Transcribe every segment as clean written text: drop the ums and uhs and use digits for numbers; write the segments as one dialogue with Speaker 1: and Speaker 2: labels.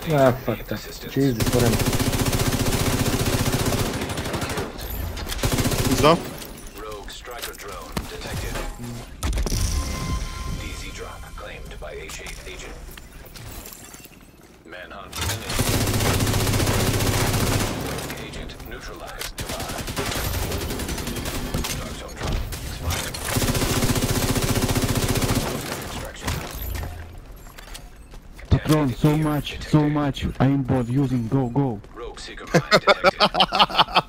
Speaker 1: Ah, fuck that. Jesus, what am
Speaker 2: Who's up?
Speaker 3: Rogue striker drone detected. DZ drop claimed by H8 agent. Manhunt finished. Rogue agent neutralized. Goodbye. Dark zone drop expired. Extraction.
Speaker 4: Patron, so much. I am bored using go.
Speaker 3: Rogue seeker mine detected.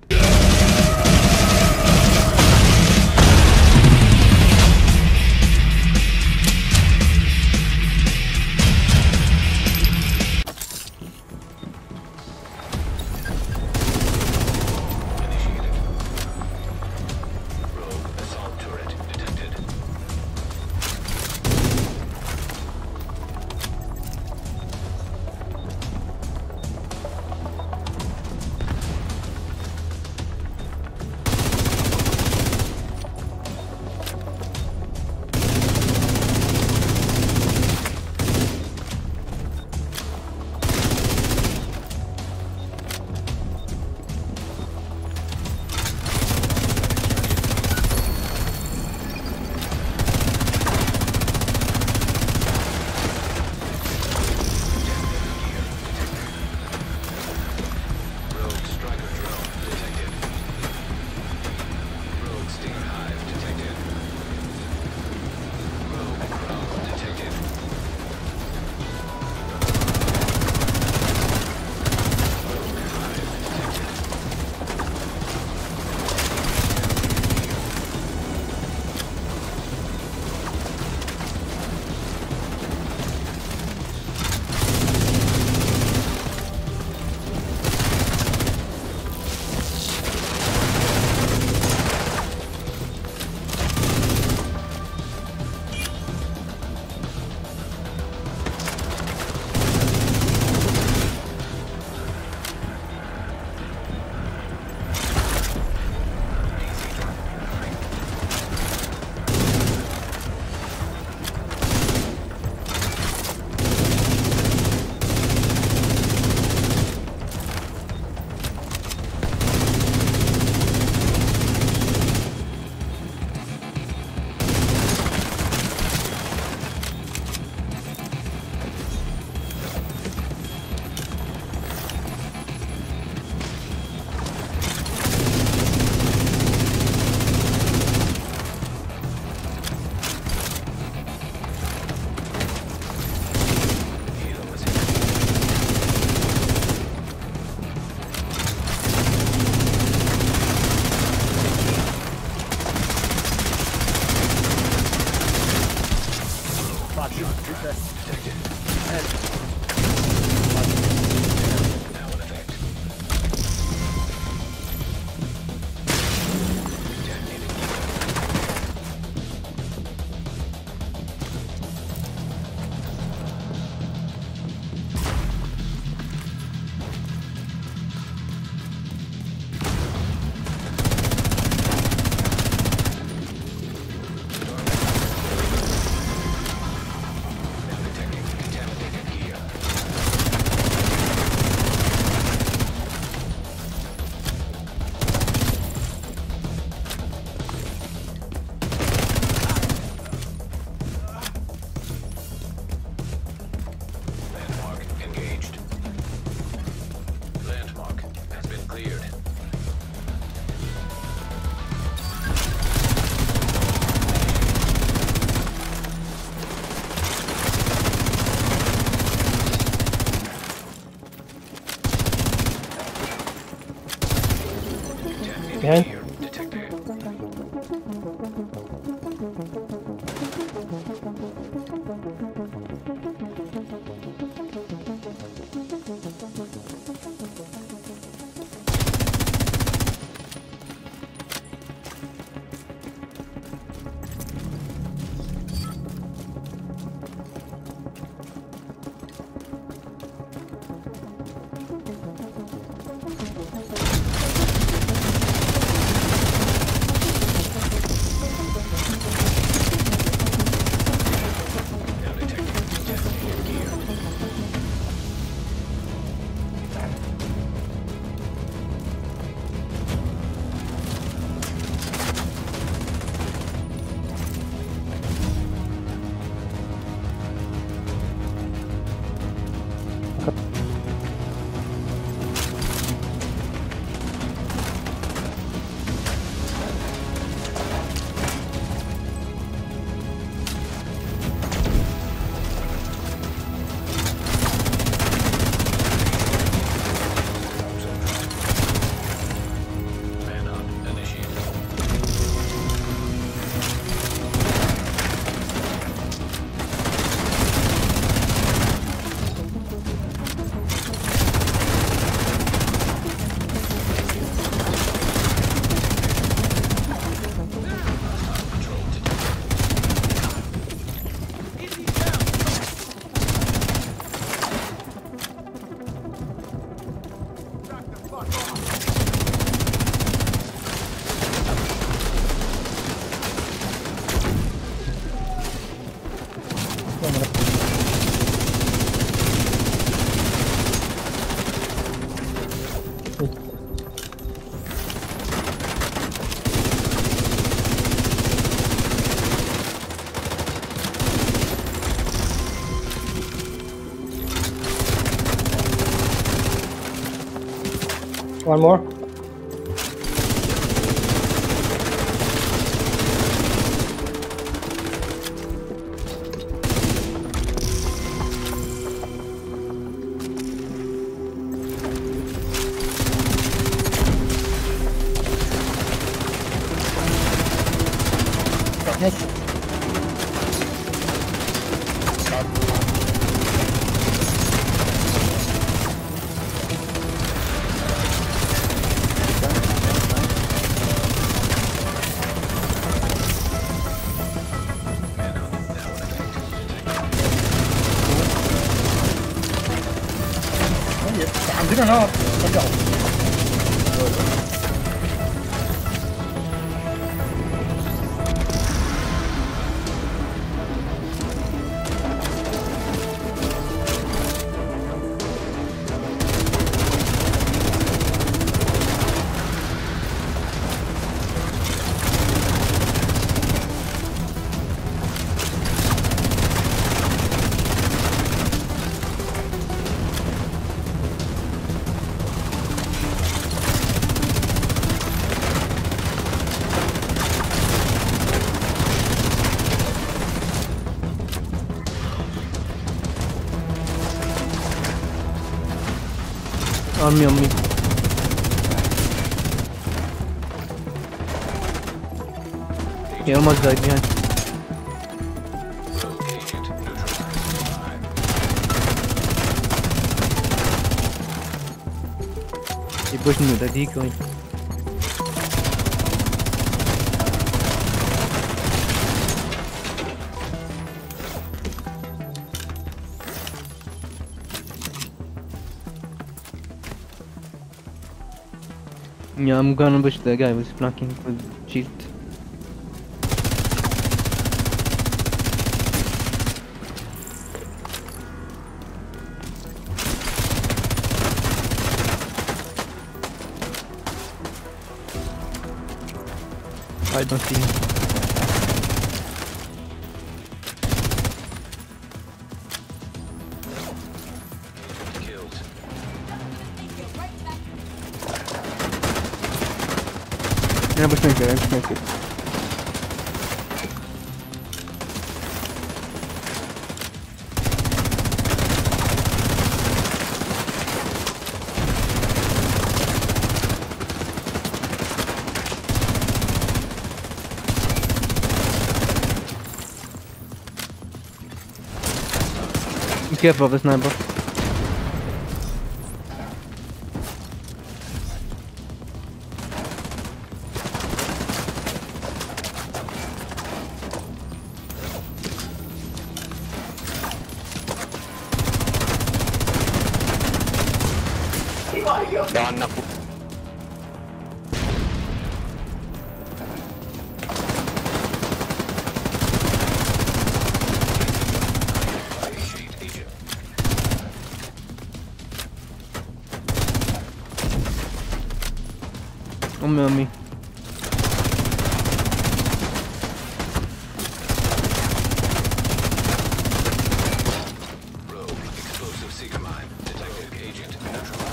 Speaker 1: Behind.
Speaker 2: One more.
Speaker 5: Next.
Speaker 2: عندنا نار رجعوا.
Speaker 6: On me, on me. He almost died behind.
Speaker 3: Rogue agent neutralized. Alive.
Speaker 6: He pushed me with a decoy. Yeah, I'm gonna push the guy who's flanking with shield. I don't see him.
Speaker 3: Killed.
Speaker 4: Yeah, push me, I'm pushing it.
Speaker 6: Be careful of the sniper.
Speaker 5: Down na po.
Speaker 3: Agent.
Speaker 6: On me, on me.
Speaker 3: Rogue explosive seeker mine. Detected agent neutralized.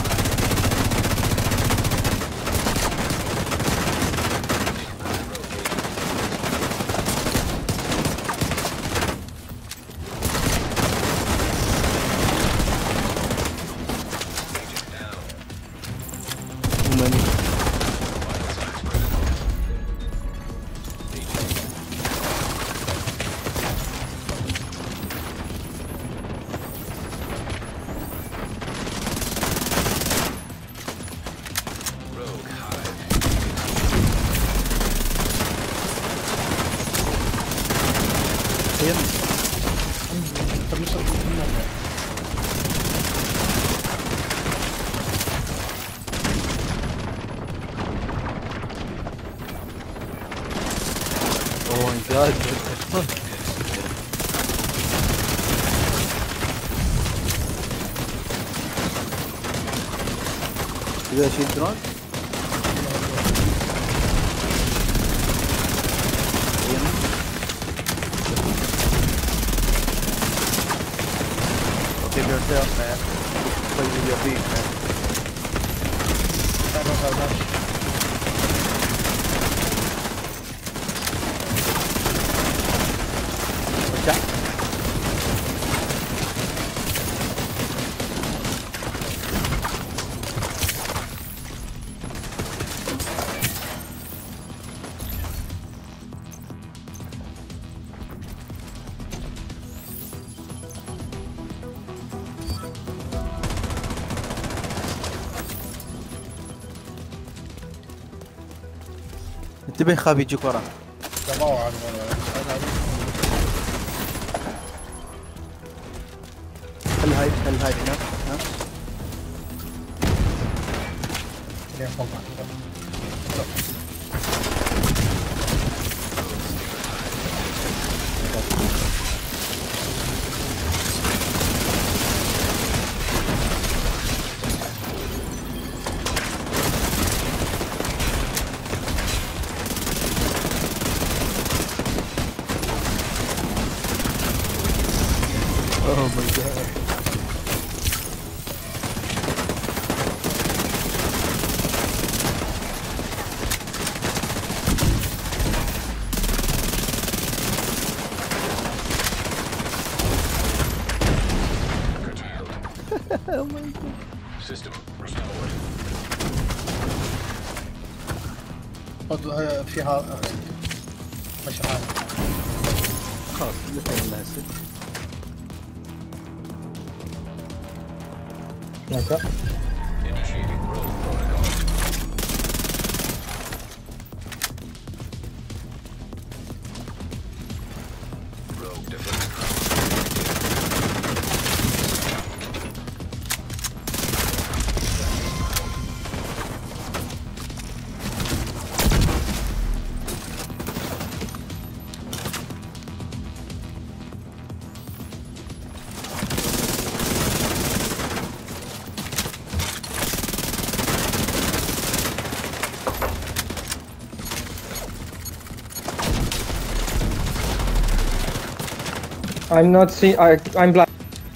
Speaker 6: Too many.
Speaker 3: Rogue hive.
Speaker 6: Oh my god, what the fuck? Is that shield drone? Give yourself, man. Play with your feet, man.
Speaker 2: انتبه خاب يجيك ورا. خلي هاي هنا. ها Oh my god. Oh my god.
Speaker 3: System restored.
Speaker 5: فيها مشعل.
Speaker 2: خلاص مثل الله هسه.
Speaker 3: Initiating rogue protocol. Rogue defender.
Speaker 1: I'm not seeing. I'm blind.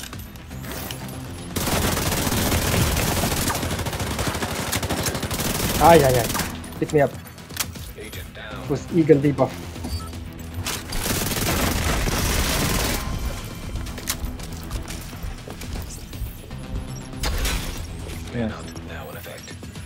Speaker 1: Ay. Pick me up.
Speaker 3: Agent down.
Speaker 1: Was Eagle debuff.
Speaker 3: Manhunt now in effect.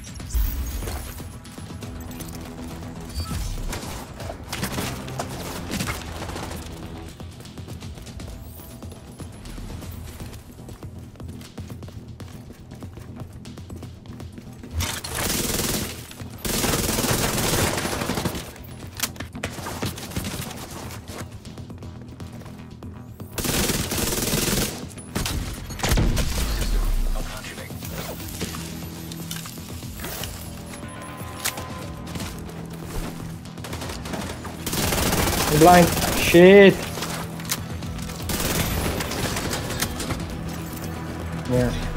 Speaker 1: I'm blind. Shit. Yeah.